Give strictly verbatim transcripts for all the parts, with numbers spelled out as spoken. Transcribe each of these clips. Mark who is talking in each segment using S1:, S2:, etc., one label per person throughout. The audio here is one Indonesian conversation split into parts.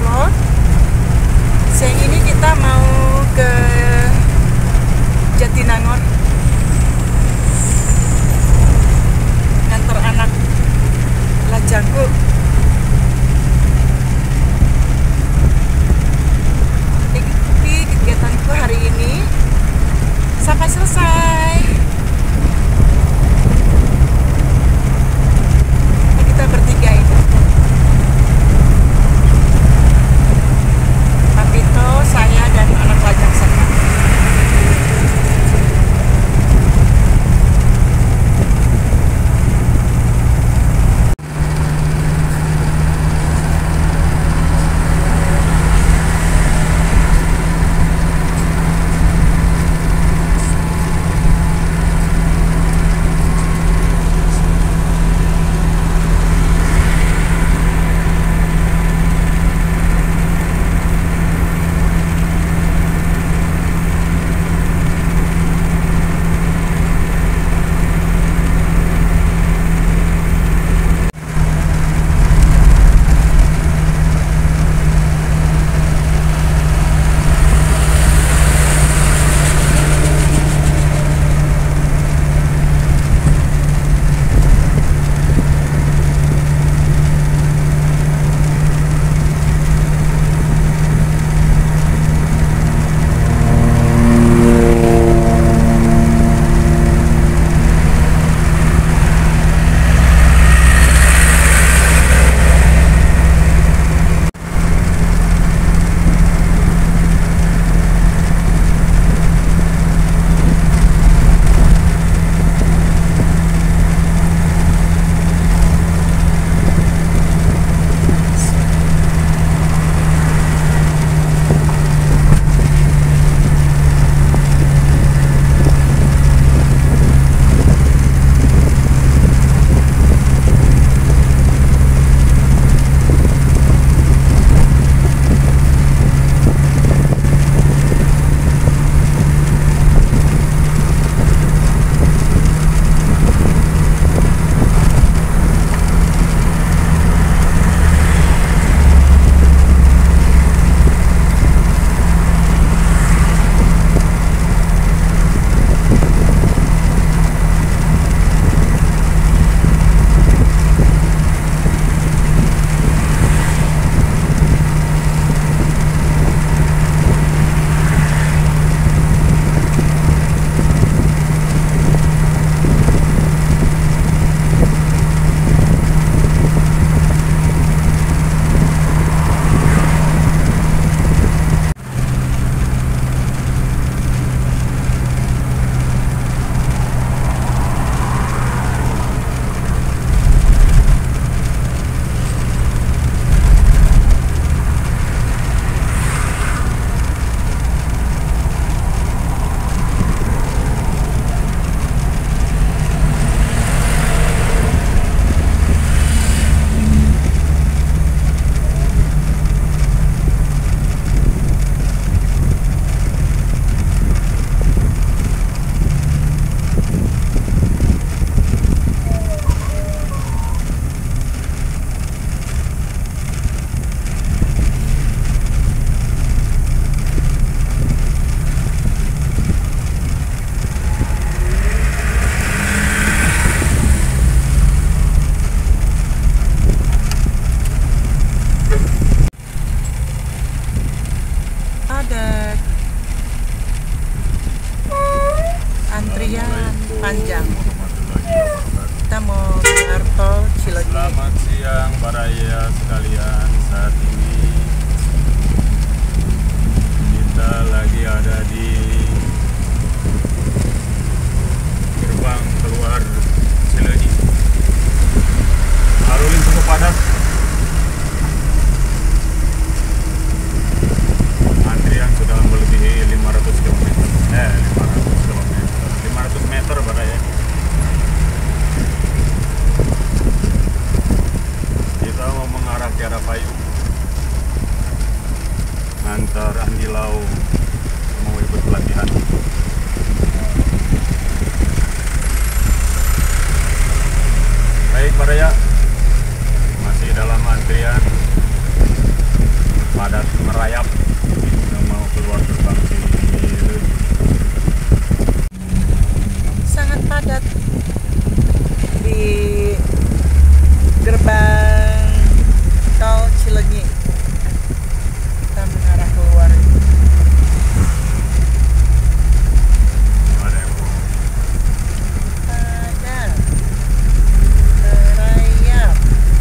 S1: Depok. Siang ini kita mau ke Jatinangor ngantar anak lajangku. Ikuti kegiatanku hari ini sampai selesai. Kita bertiga ini. Papito, saya dan anak lajang sana. Panjang. Kita mau keluar tol Cileunyi.
S2: Selamat siang baraya sekalian. Saat ini kita lagi ada di gerbang keluar Cileunyi. Lalu lintas cukup padat. Antrian sudah melebihi lima ratus kilometer. Eh, lima ratus kilometer. lima ratus meter baraya. Kita mau mengarah ke arah Payung. Antar Andilau mau ikut pelatihan. Baik baraya, masih dalam antrian padat merayap yang mau keluar gerbang Cileunyi.
S1: Sangat padat di gerbang tol Cileunyi. Kita mengarah keluar.
S2: Ada yang mau
S1: Padat, merayap.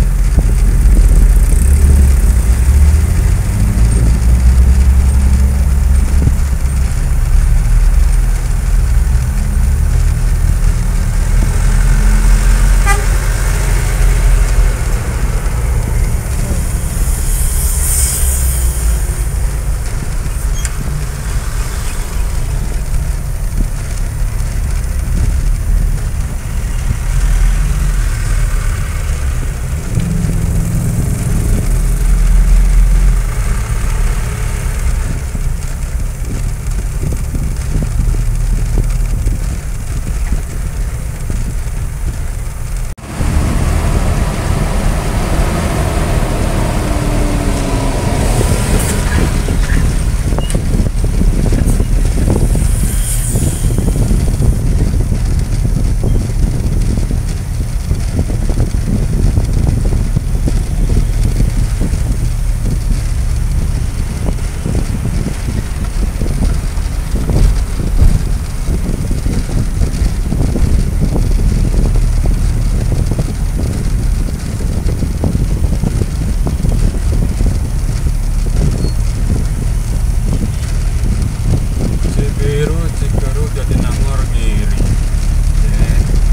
S2: Cibiru, Cikeruk, Jatinangor, Ngiri. Oke.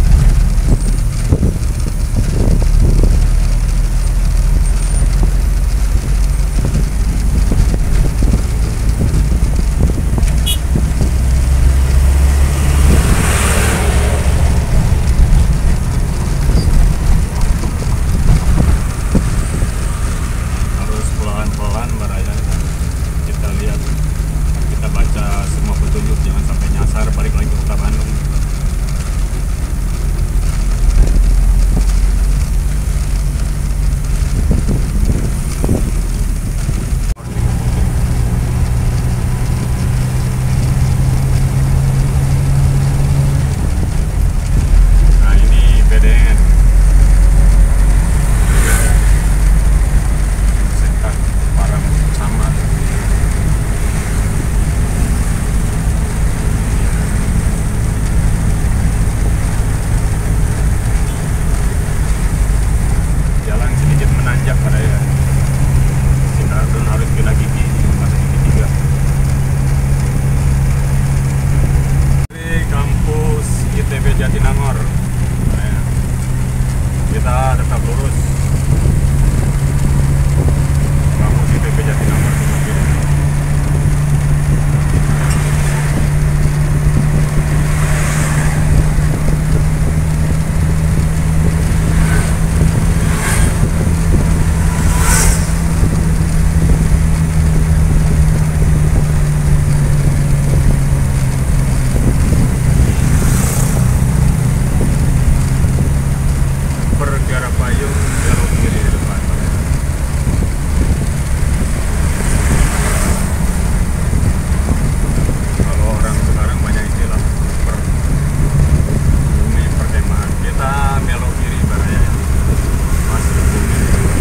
S2: Harus pelan-pelan baraya. Kita lihat, kita baca semua petunjuk, jangan sampai nyasar balik lagi ke kota Bandung. Nah ini P D N sekat parang sama. Jalan sedikit menanjak pada ya. Sinardun harus kena gigi masuk gigi tiga. Di kampus I T B Jatinangor. Nah, ya. Kita tetap lurus. Kampus I T B Jatinangor. Perkara payung belok kiri di depan. Kalau orang sekarang banyak istilah per bumi perkemahan. Kita belok kiri baraya masuk bumi.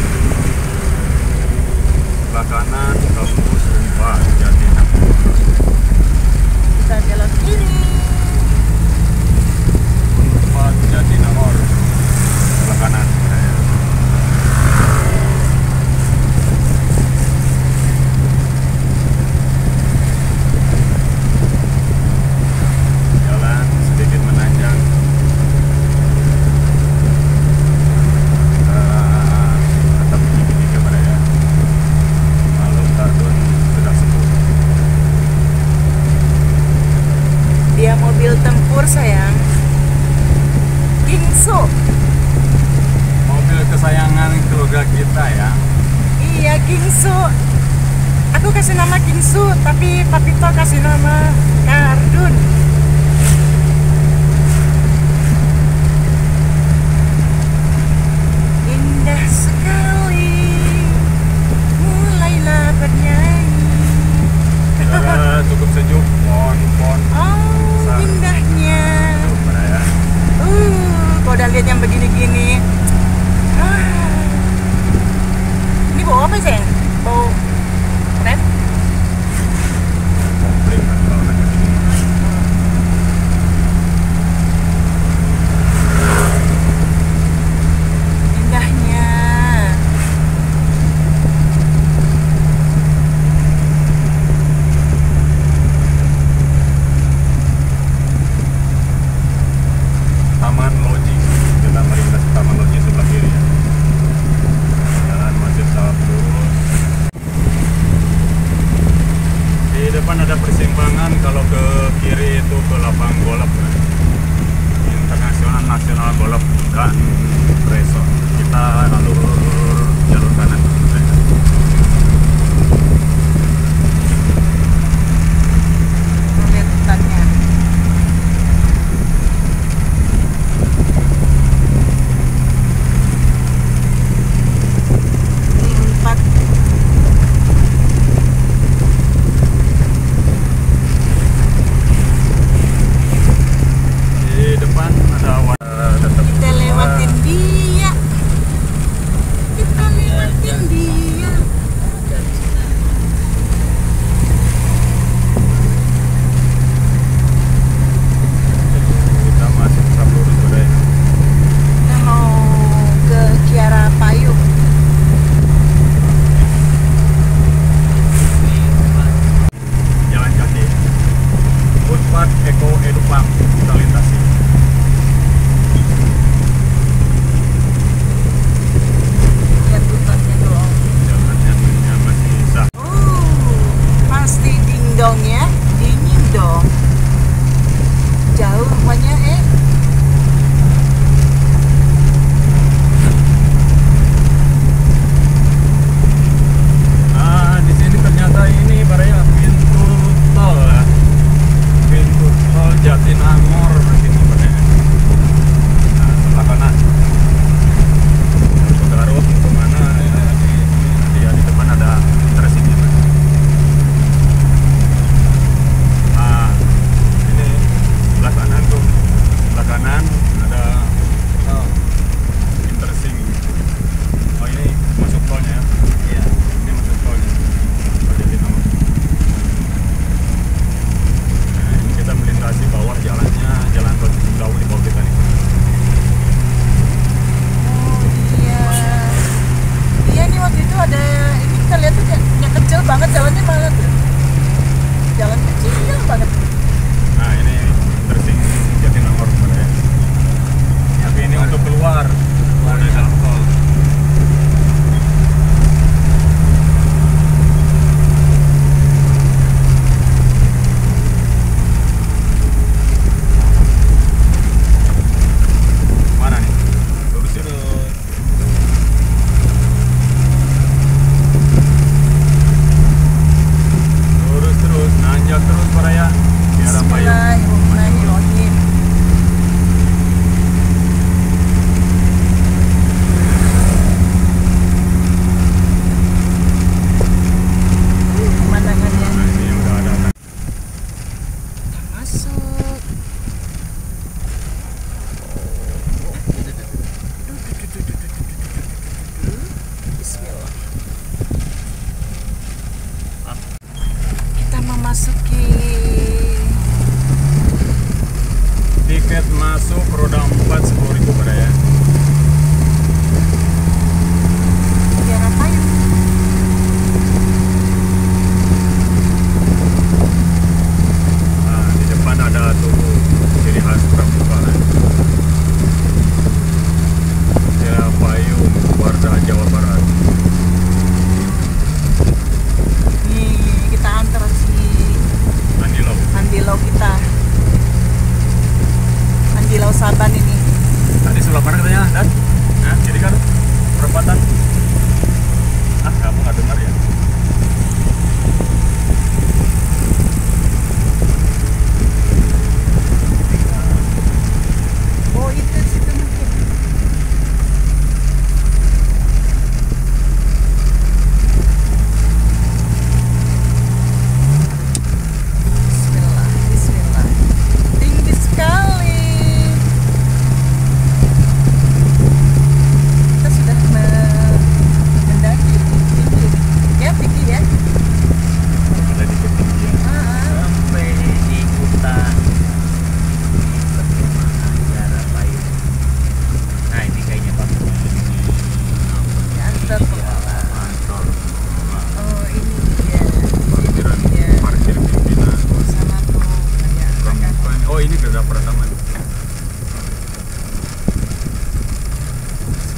S2: Sebelah kanan kampus Unpad Jatinangor.
S1: Kita belok kiri.
S2: Unpad Jatinangor. Sebelah kanan baraya. Jalan sedikit menanjak. Ah, tetap gigi-gigi baraya. Lalu Tardun sudah sembuh.
S1: Dia mobil tempur sayang. Gingsu.
S2: Mobil kesayangan keluarga kita ya.
S1: Iya Gingsu. Aku kasih nama Gingsu, tapi Papito kasih nama Kardun. Indah sekali, mulailah bernyanyi.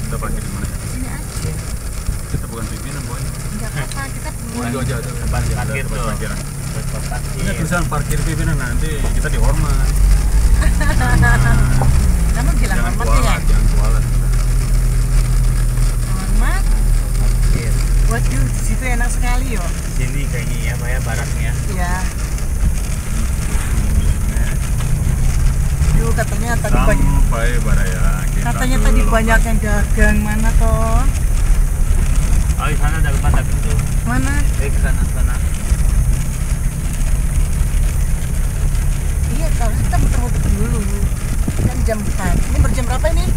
S2: Kita parkir di mana?
S1: Sini aja.
S2: Kita bukan pimpinan, boy.
S1: Enggak apa-apa, kita pulang.
S2: Maju aja tuh.
S3: Parkir parkir tuh.
S2: Parkiran.
S3: Parkir.
S2: Ini tulisan parkir pimpinan, nanti kita dihormat.
S1: Kamu bilang
S2: Jangan
S1: hormat ya?
S2: kualat, jangan kualat.
S1: Hormat.
S3: Parkir.
S1: Waduh, di situ enak sekali yo.
S3: Sini kayaknya ya, Pak ya, baraknya.
S1: Iya. Yuk, katanya tadi banyak.
S2: Sampai Baraya. Kita
S1: Katanya
S2: ke
S1: tadi
S2: lokasi.
S1: banyak yang dagang, mana toh?
S3: Oh, di sana ada tempat dagang tuh.
S1: Mana?
S3: Eh, ke sana sana.
S1: Iya, kalau kita muter-muter dulu. Kan jam empat. Ini berjam berapa ini?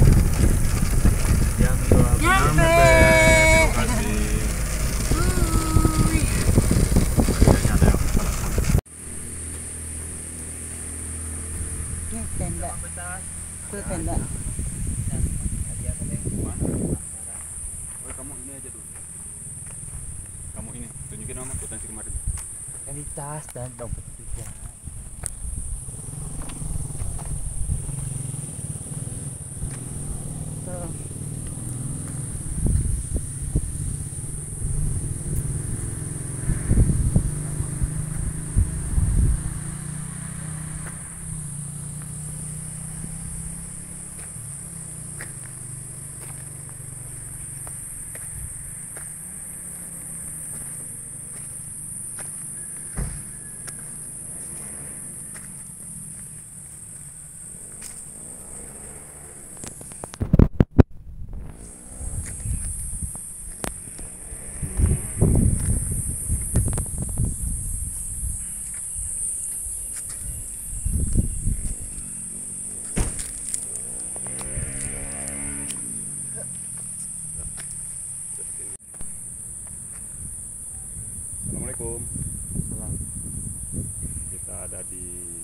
S3: Yang dua.
S1: Nyampe.
S2: Terima kasih.
S1: Wuih.
S2: Kayaknya ada yang salah sana.
S1: Ini tenda. Itu tenda.
S2: Oh, kamu ini aja dulu. Kamu ini, tunjukin nama potensi kemarin.
S3: Yang di tas dan dompet juga.
S1: Tuh.
S2: Assalamualaikum. Kita ada di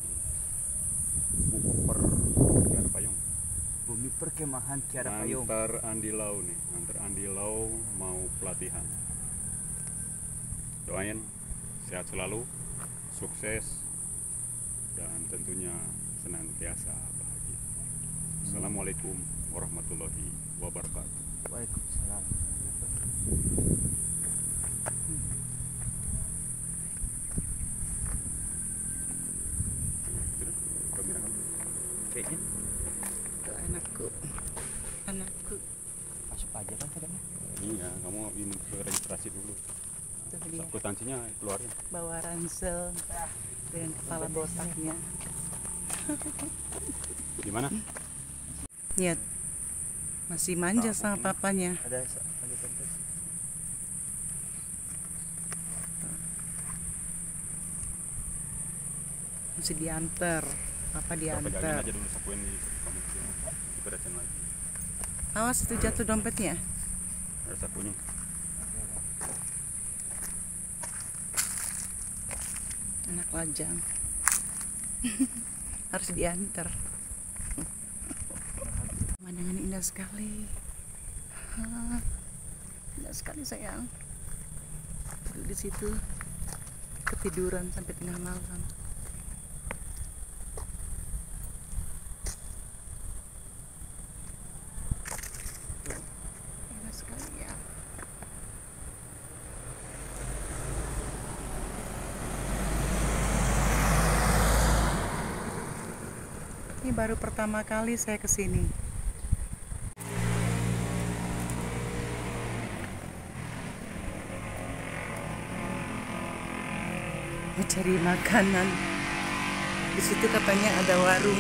S2: Buper Kiara Payung.
S3: Bumi perkemahan Kiara Payung.
S2: Antar Andilau nih, antar Andilau mau pelatihan. Doain sehat selalu, sukses, dan tentunya senantiasa bahagia. Assalamualaikum warahmatullahi wabarakatuh.
S3: Waalaikumsalam.
S2: Kamera kamu.
S3: Kayaknya
S1: Tuh anakku. Anakku.
S3: masuk aja kan kadangnya.
S2: Iya, kamu ini ke registrasi dulu.
S1: Tuh dia.
S2: Akuntansinya keluarin.
S1: Bawa ransel dengan kepala botaknya.
S2: Gimana?
S1: Lihat. Masih manja sama papanya.
S3: Ada ada dompet.
S1: Mesti diantar. Papa
S2: Kita pegangin
S1: diantar.
S2: aja dulu sakuin di kamu beresin lagi.
S1: Awas itu jatuh dompetnya.
S2: Ada sakunya.
S1: Anak lajang. Harus diantar. Pemandangan indah sekali. Hah, indah sekali sayang. Duduk di situ ketiduran sampai tengah malam. Indah sekali ya. Ini baru pertama kali saya kesini. Mencari makanan. Di situ katanya ada warung,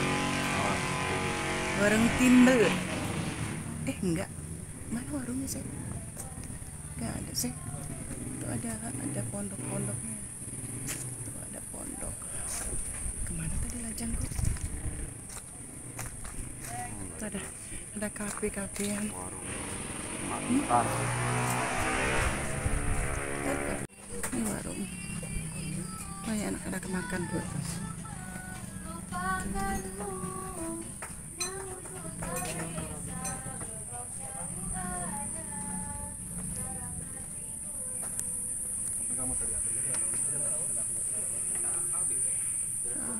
S1: warung timbel. Eh enggak, mana warungnya sih? Enggak ada sih. Itu ada ada pondok-pondoknya. Itu ada pondok. Kemana tadi lajangku? Itu ada ada kafe-kafean.
S2: Makan.
S1: Ini warung. Banyak anak-anak makan buat.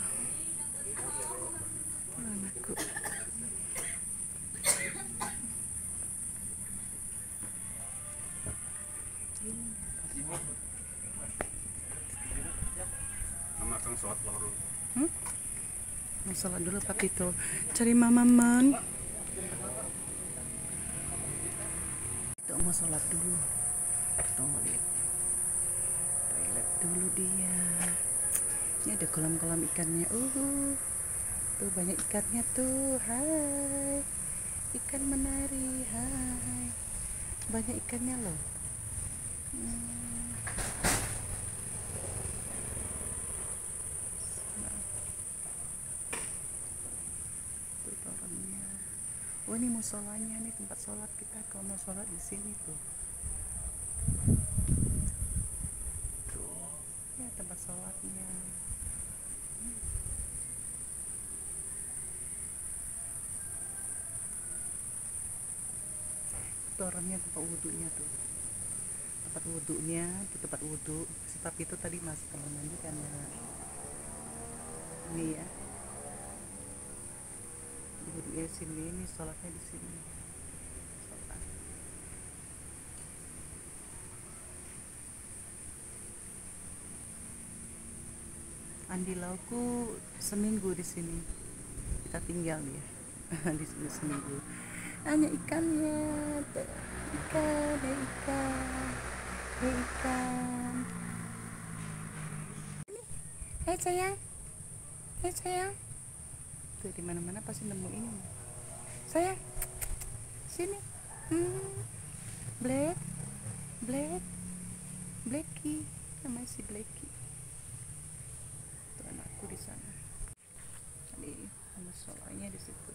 S1: Anakku.
S2: sholat dulu.
S1: Hmm? Mau sholat dulu Pak Pito. Cari Mama Man. Itu mau sholat dulu. Toilet. Toilet dulu dia. Ini ada kolam-kolam ikannya. Uh, tuh banyak ikannya tuh. Hai. Ikan menari. Hai. Banyak ikannya loh. Hmm. Tuh orangnya. Oh ini musolanya nih, tempat sholat kita kalau mau sholat di sini tuh. Tuh ya tempat sholatnya. Hmm. Tuh orangnya tempat wudhunya tuh. Tempat wudhunya, di tempat wudhu si Papi itu tadi masuk kamar mandi karena ini ya wudhunya di sini, ini sholatnya di sini. Sholat. Andi Lauku seminggu di sini kita tinggal ya di sini seminggu. Hanya ikannya tuh. Ikan, ada ikan, ada ikan. Hai sayang, hai sayang. Tuh di mana-mana pasti nemu ini. Sayang, sini. Hmm. Black, Black, Blacky, namanya si Blacky. Tuh anakku di sana. Tadi sama solanya di situ.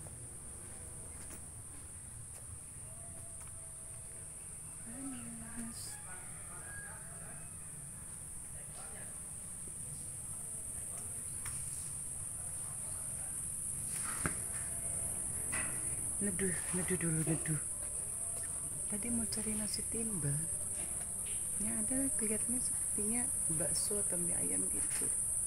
S1: Neduh, neduh dulu, neduh. Tadi mau cari nasi timbal. Ini ada kelihatannya sepertinya bakso atau mie ayam gitu.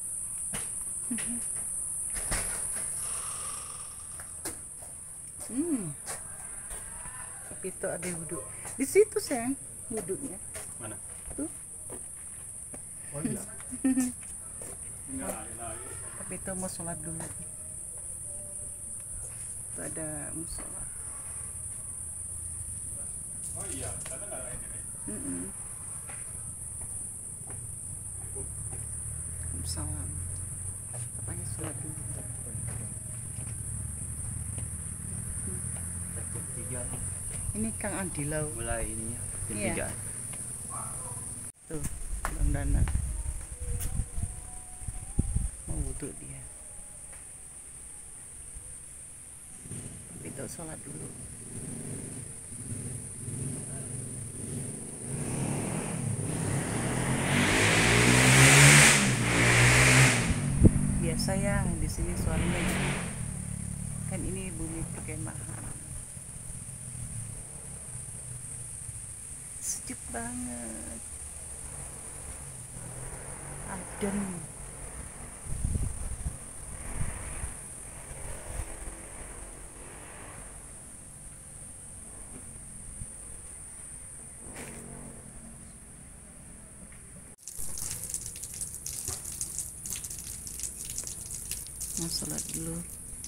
S1: Hmm. Tapi itu ada wudhu. Di situ sayang, wudhunya.
S2: Mana?
S1: Tuh.
S2: Oh iya. Enggak lari-lari.
S1: Tapi itu mau sholat dulu. Itu ada musola.
S2: Oh iya, ternyata nggak lain ya.
S1: Mm -mm. Salam. Katanya sholat dulu.
S3: Tiga
S1: Ini Kang Andilau.
S3: mulai ininya jam
S1: Iya.
S3: tiga.
S1: Tuh, Bang Dana. Mau wudhu dia. Tapi itu sholat dulu. Biasa ya di sini suaranya gitu. Kan ini bumi perkemahan. Sejuk banget. Adem. Mau sholat dulu.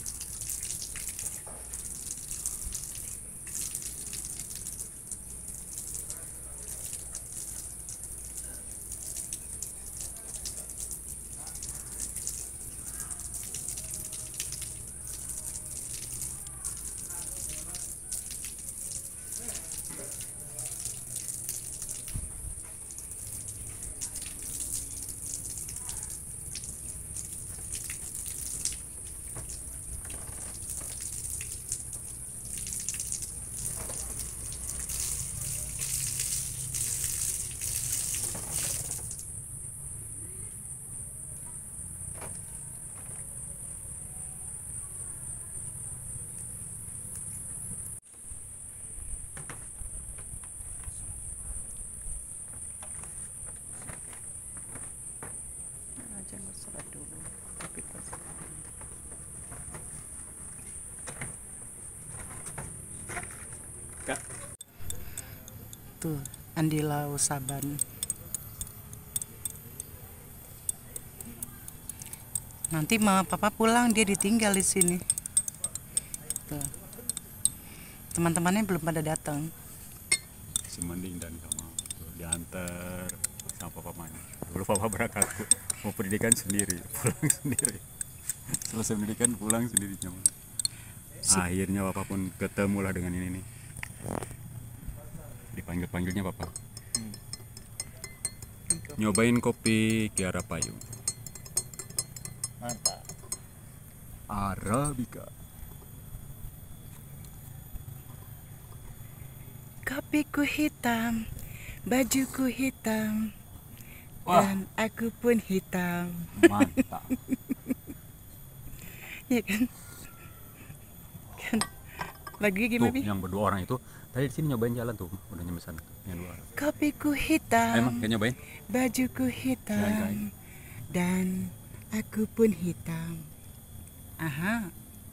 S1: Jangan sholat dulu. Tapi pas
S2: Kak.
S1: tuh Andilau Saban. Nanti mama papa pulang dia ditinggal di sini. Tuh. Teman-temannya belum pada datang.
S2: Si Mending dan sama tuh, diantar sama papa mana. Dulu papa berangkat mau pendidikan sendiri, pulang sendiri. Selesai pendidikan pulang sendiri nyaman.
S1: Si-
S2: Akhirnya papa pun ketemu lah dengan ini nih. Dipanggil-panggilnya papa.
S3: Hmm.
S2: Nyobain kopi Kiara Payung
S3: Mantap.
S2: Arabica.
S1: Kopiku hitam, bajuku hitam,
S2: Wah.
S1: dan aku pun hitam.
S2: Mantap.
S1: Ya kan? Kan lagunya gimana,
S2: Tuh
S1: Bi?
S2: yang berdua orang itu tadi di sini nyobain jalan tuh, udah nyampe sana. Yang dua orang.
S1: Kopiku
S2: Ayo, Emang
S1: hitam,
S2: kayak nyobain?
S1: bajuku
S2: Gai, gai.
S1: hitam, dan aku pun hitam. Aha.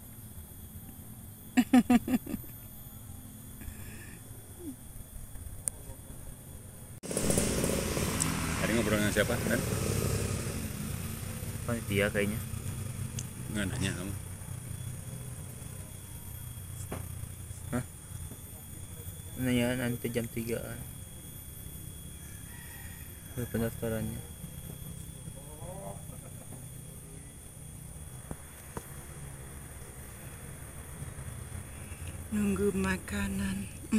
S2: Tadi ngobrol dengan siapa? Dan
S3: Panitia kayaknya.
S2: nggak nanya kamu.
S3: Nanya nanti jam tigaan. Ada pendaftarannya.
S1: Nunggu makanan.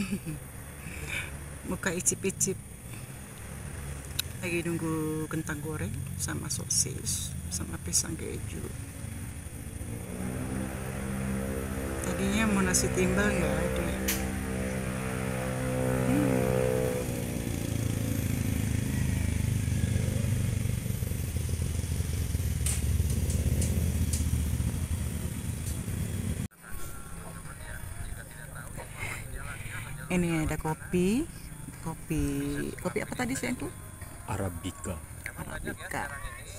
S1: Muka icip-icip. Lagi nunggu kentang goreng sama sosis sama pisang keju. Tadinya mau nasi timbal nggak ada. Ini ada kopi, kopi, kopi apa tadi sayangku?
S2: Arabica.
S1: Arabica.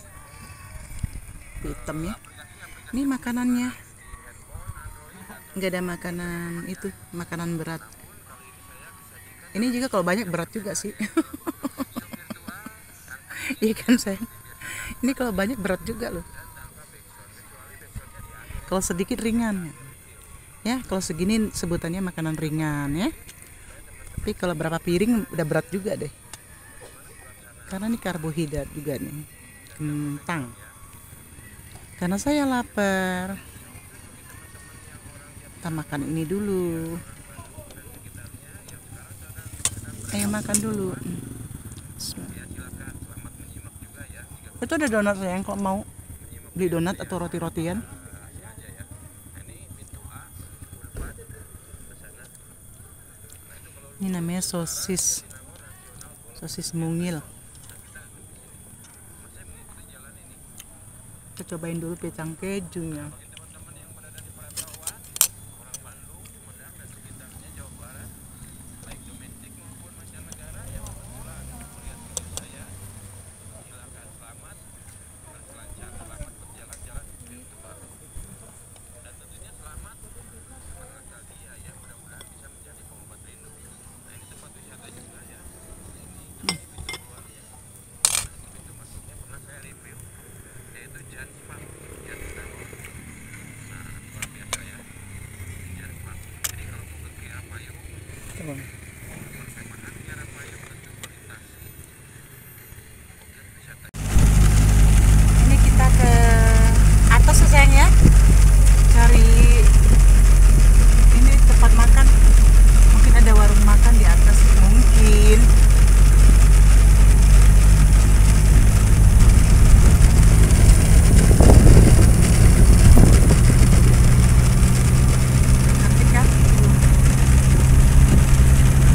S1: Kopi hitam ya. Ini makanannya. Nggak ada makanan itu, makanan berat. Ini juga kalau banyak berat juga sih. Iya kan sayang? Ini kalau banyak berat juga loh. Kalau sedikit ringan. Ya, kalau segini sebutannya makanan ringan ya. Tapi kalau berapa piring udah berat juga deh. Karena ini karbohidrat juga nih. Kentang. Karena saya lapar. Kita makan ini dulu. Ayo makan dulu. Itu ada donat sayang kalau mau beli donat atau roti-rotian. Ini namanya sosis. Sosis mungil. Kita cobain dulu pisang kejunya. Ini kita ke atas ya sayang ya, cari ini tempat makan. Mungkin ada warung makan di atas, mungkin. Cantik kan?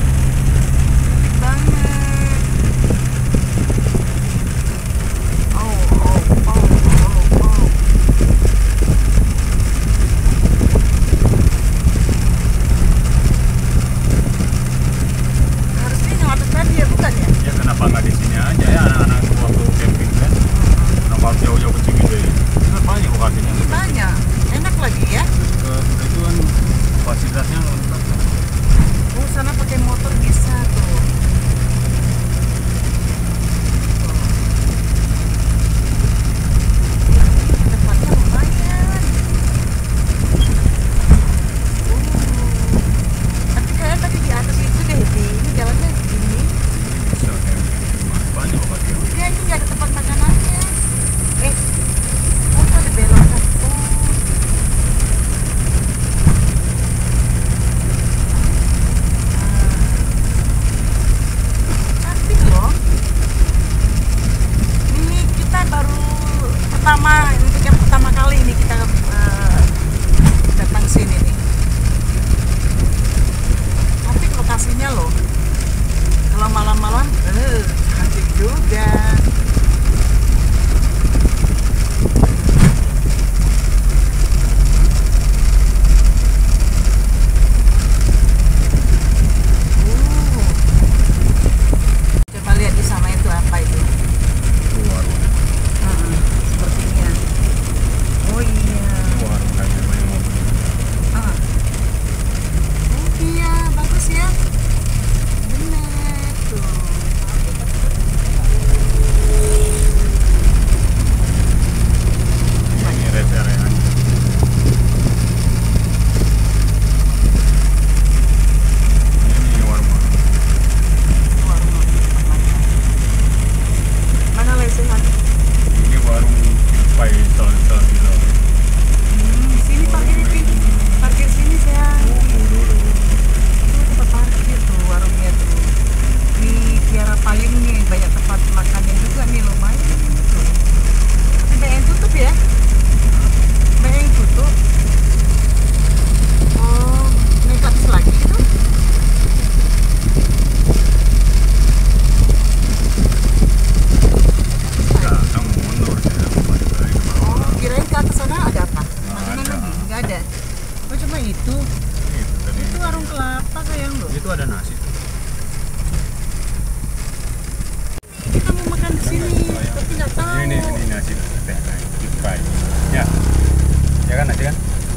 S2: nasi teh ipai. Ya. Ya kan nasi kan?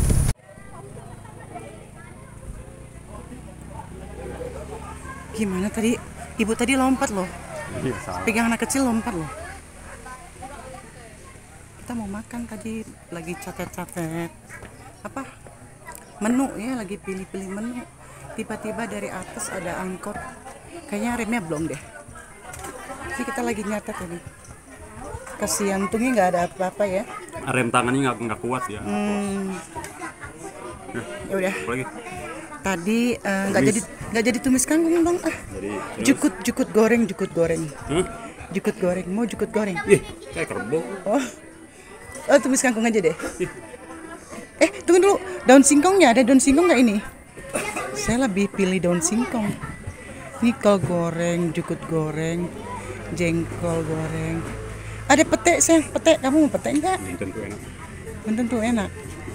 S1: Gimana tadi? Ibu tadi lompat loh.
S2: Iya, salah.
S1: Pegang anak kecil lompat loh. Kita mau makan tadi lagi catet-catet apa menu ya, lagi pilih-pilih menu. Tiba-tiba dari atas ada angkot, kayaknya remnya belum deh. Ini kita lagi nyatet ini. Kasihan tungnya nggak ada apa-apa ya.
S2: Rem tangannya nggak nggak kuat ya.
S1: Hmm. Ya udah.
S2: Apa lagi?
S1: Tadi eh, nggak
S2: Tumis.
S1: jadi nggak jadi tumis kangkung dong. Ah,
S2: Jadi
S1: jukut jukut goreng jukut goreng
S2: Hah?
S1: jukut goreng mau jukut goreng.
S2: Ih, kayak kerbau.
S1: Oh, oh tumis kangkung aja deh. Eh, tunggu dulu. Daun singkongnya ada daun singkong nggak ini? Saya lebih pilih daun singkong. Ini kol goreng, jukut goreng, jengkol goreng. Ada pete, sayang. Pete, kamu mau pete enggak?
S2: Belum tentu enak.
S1: Belum tentu enak.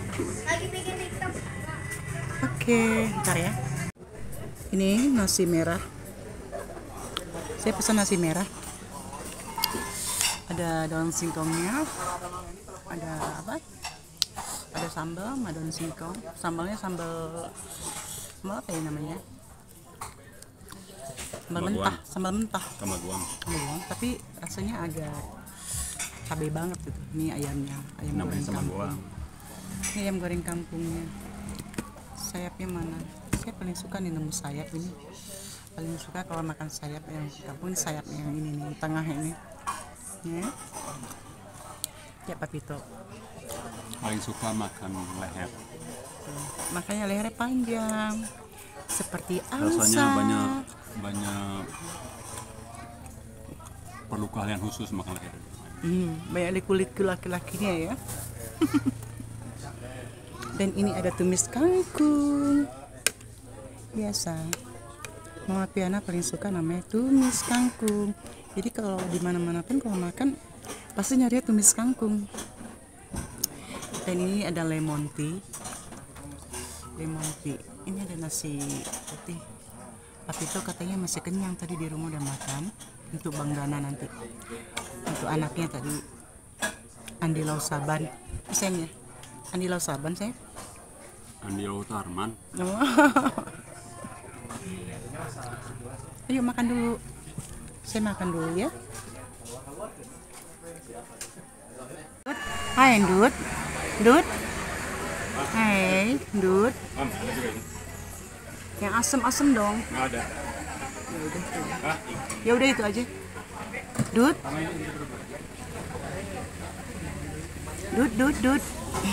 S1: Oke, ntar ya. Ini nasi merah. Saya pesan nasi merah. Ada daun singkongnya. Ada apa? Ada sambal sama daun singkong. Sambalnya sambal sambal apa ya namanya? Sambal
S2: Sambal
S1: mentah,
S2: goang.
S1: sambal mentah.
S2: Sama guang.
S1: Sambal goang, tapi rasanya agak cabai banget gitu. Ini ayamnya, ayam
S2: Namanya
S1: goreng
S2: sama
S1: kampung.
S2: guang.
S1: Ini ayam goreng kampungnya. Sayapnya mana? Saya paling suka nih nemu sayap ini. Paling suka kalau makan sayap yang kampung, ini sayap yang ini nih, tengah ini. Ya. Ya Papito.
S2: Paling suka makan leher.
S1: Makanya lehernya panjang. Seperti angsa.
S2: Rasanya banyak banyak perlu keahlian khusus makan leher.
S1: Hmm, banyak di kulit laki-lakinya ya. Dan ini ada tumis kangkung. Biasa. Mama Piana paling suka namanya tumis kangkung. Jadi kalau di mana-mana pun kalau makan pasti nyari tumis kangkung. Dan ini ada lemon tea. Lemon tea. Ini ada nasi putih. Papito katanya masih kenyang, tadi di rumah udah makan. Untuk Bang Dana nanti. Untuk anaknya tadi Andi Lausaban. Sayangnya Andi Lausaban saya.
S2: Andi Lautarman.
S1: Ayo makan dulu. Saya makan dulu ya. Hai Dut. Dut. Hai Dut.
S2: Am, ada juga ini.
S1: Yang asem-asem dong.
S2: Nggak ada.
S1: Ya udah.
S2: Hah?
S1: Ya udah itu aja. Dut. Dut, dut, dut.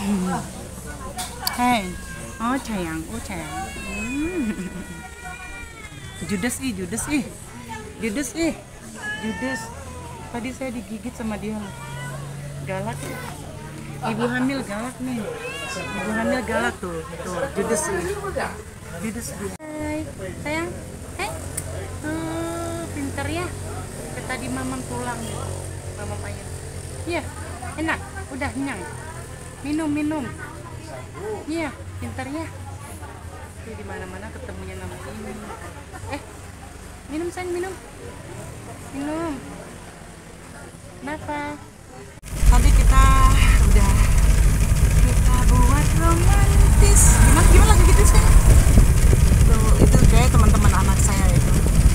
S1: Hai. Oh sayang, oh sayang. Hmm. Judes ih, Judes ih. Judes ih. Judes. Tadi saya digigit sama dia loh. Galak. Ibu hamil galak nih. Ibu hamil galak tuh. Tuh, Judes ih. Judes dia. Hai, sayang. Hai. Tuh, pinter ya. Kayak tadi mamam pulang. Mamam ayam. Iya, enak. Udah kenyang. Minum, minum. Iya, pinter ya. Tuh di mana-mana ketemunya nama ini. Eh, minum sayang, minum. Minum. Kenapa? Tadi kita udah kita buat romantis. Gimana gimana lagi gitu sih? Tuh, itu kayak teman-teman anak saya itu.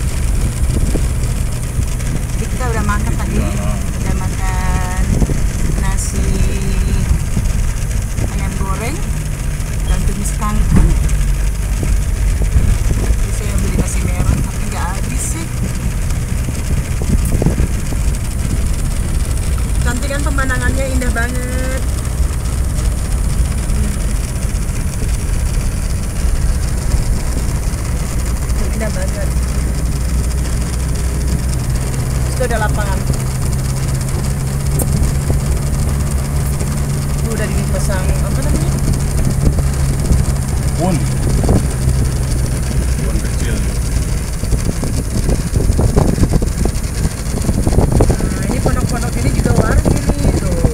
S1: Jadi kita udah makan tadi, udah makan nasi ayam goreng dan tumis kangkung. Jadi saya beli nasi merah tapi nggak habis sih. Cantik kan pemandangannya, indah banget. Hmm. Indah banget. Itu ada lapangan. Udah dipasang apa namanya?
S2: Pun. Pun kecil.
S1: Nah, ini pondok-pondok ini juga warga nih tuh.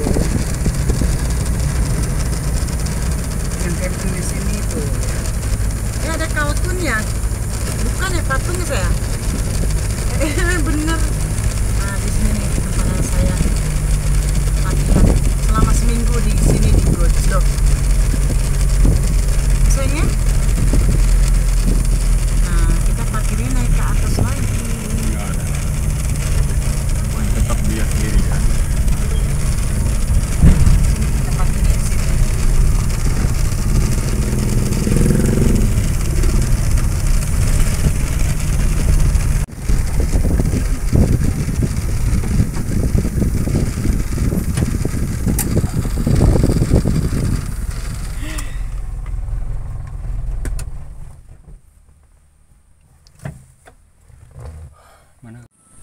S1: Yang camping di sini tuh. Eh ada kalkunnya. Bukan ya patungnya saya. Eh bener. Nah di sini nih tempat saya. Tempatnya
S2: Mana?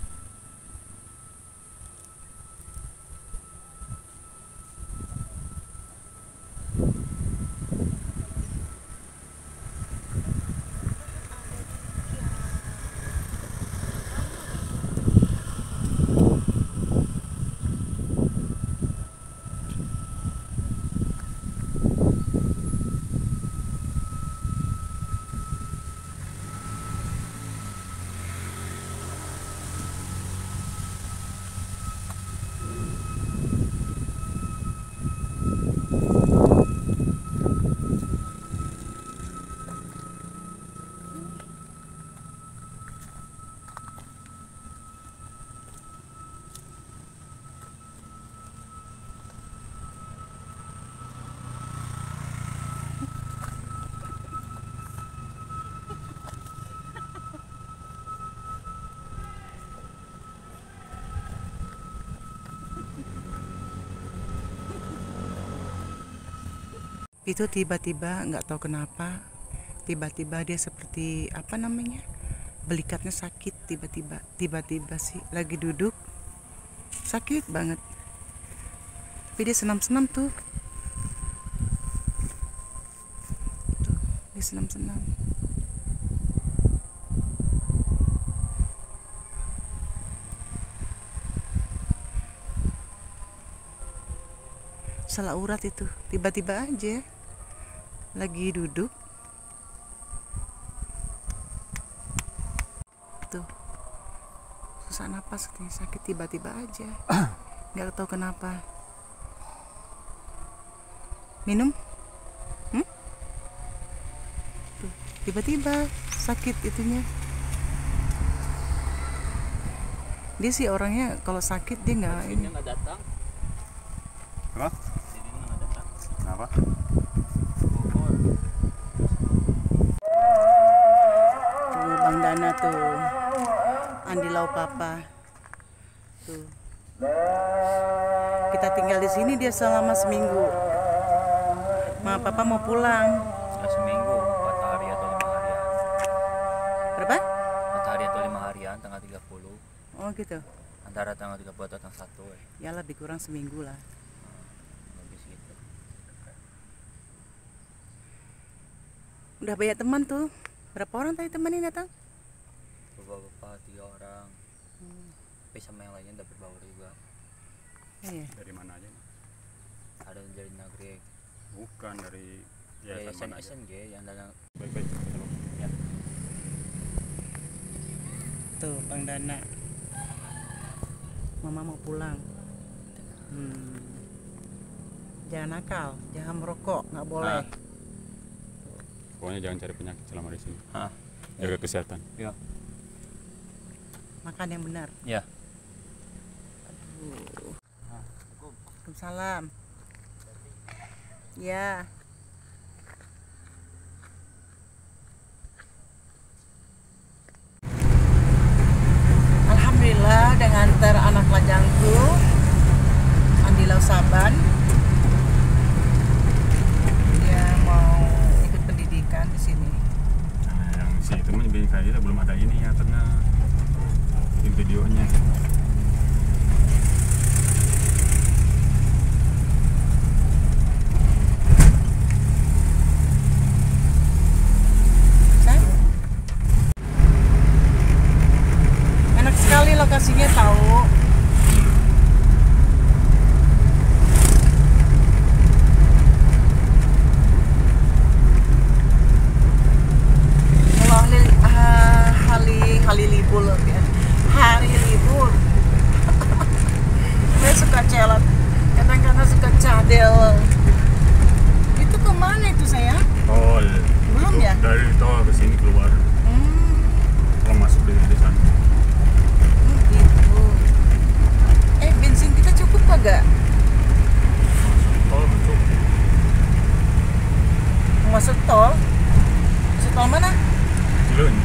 S1: Itu tiba-tiba nggak tahu kenapa, tiba-tiba dia seperti apa namanya, belikatnya sakit tiba-tiba, tiba-tiba sih lagi duduk sakit banget, tapi dia senam-senam tuh, tuh dia senam-senam. Salah urat itu, tiba-tiba aja lagi duduk tuh susah napas, katanya sakit tiba-tiba aja, nggak tahu kenapa. Minum, hmm? Tuh, tiba-tiba sakit itunya. Dia sih orangnya kalau sakit dia nggak ini.
S3: nggak datang.
S2: Apa?
S3: Sini nggak datang.
S2: Kenapa?
S1: Tuh Bang Dana tuh, Andi Lau Papa tuh. Kita tinggal di sini dia selama seminggu. Mama Papa mau pulang.
S3: Nggak seminggu, empat hari atau lima harian.
S1: Berapa?
S3: Empat hari atau lima harian, tanggal tiga puluh.
S1: Oh gitu.
S3: Antara tanggal tiga puluh atau tanggal satu. Eh.
S1: Ya lebih kurang seminggu lah.
S3: Lebih segitu.
S1: Udah banyak teman tuh. Berapa orang tadi teman ini datang?
S3: Bapak-bapak tiga orang.
S1: Hmm.
S3: Tapi sama yang lainnya udah berbaur juga.
S1: Iya.
S2: Dari mana aja?
S3: Ada dari Nagrek.
S2: Bukan dari
S3: Ya,
S2: yayasan mana
S3: S
S2: aja?
S3: N G yang dalam.
S2: Baik-baik.
S3: Ya.
S1: Tuh Bang Dana. Mama mau pulang. Hmm. Jangan nakal, jangan merokok, nggak boleh.
S2: Ah. Pokoknya jangan cari penyakit selama di sini.
S3: Hah?
S2: Jaga kesehatan.
S3: Ya.
S1: Makan yang benar.
S3: Ya.
S1: Aduh. Waalaikumsalam. Ya. Alhamdulillah dengan ngantar anak lajangku Andi Lau Saban. Dia mau ikut pendidikan di sini.
S2: Nah, yang si itu mah B K I lah, belum ada ini ya tengah videonya.
S1: Enak sekali lokasinya tahu. Kalau hari, ah, hari, hari libur ya. Hari libur. Saya suka celot. Kadang-kadang suka cadel. Itu kemana itu saya?
S2: Tol.
S1: Belum
S2: Itu
S1: ya?
S2: Dari tol ke sini keluar.
S1: Hmm.
S2: Kalau masuk dari di sana.
S1: Hmm, gitu. Eh, bensin kita cukup kagak?
S2: Tol betul.
S1: Mau masuk tol? Masuk tol mana?
S2: Cileunyi.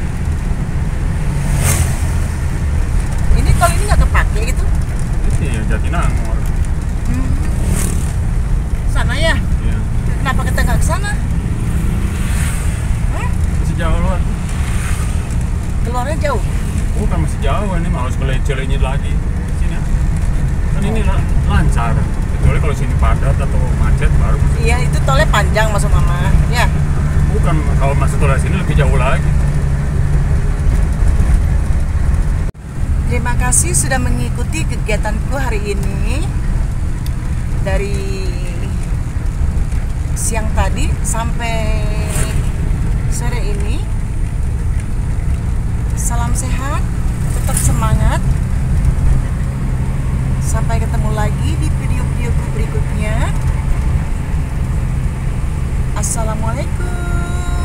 S1: Ini tol ini nggak kepake gitu?
S2: Ini ya Jatinangor.
S1: Hmm. Sana ya?
S2: Iya.
S1: Kenapa kita nggak ke sana? Hah?
S2: Masih jauh luar.
S1: Keluarnya jauh.
S2: Bukan, masih jauh ini, harus ke Lecele-nya lagi sini. Kan ini la- lancar. Kecuali kalau sini padat atau macet baru.
S1: Iya, itu tolnya panjang maksud mama. Ya.
S2: Bukan, kalau masuk tol sini lebih jauh lagi.
S1: Terima kasih sudah mengikuti kegiatanku hari ini. Dari siang tadi sampai sore ini. Salam sehat, tetap semangat. Sampai ketemu lagi di video-videoku berikutnya. Assalamualaikum.